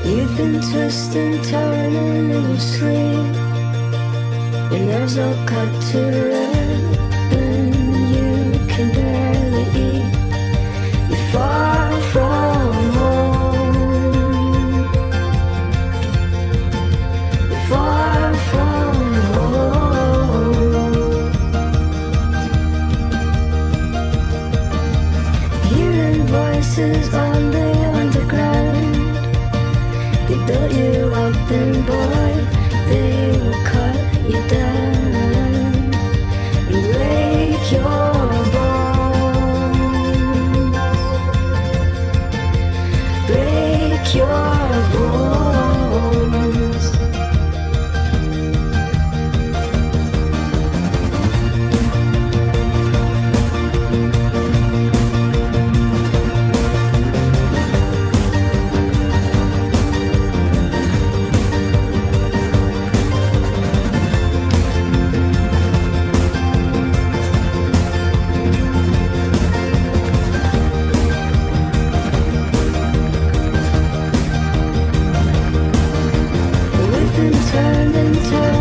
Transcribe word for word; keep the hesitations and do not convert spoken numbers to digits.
You've been twisting, turning in your sleep. Your nerves all cut to red, and you can barely eat. You're far from home. You're far from home. Hearing voices on the underground. They built you up and boy, they will cut you down and break your bones. Break your bones. Turn and turn.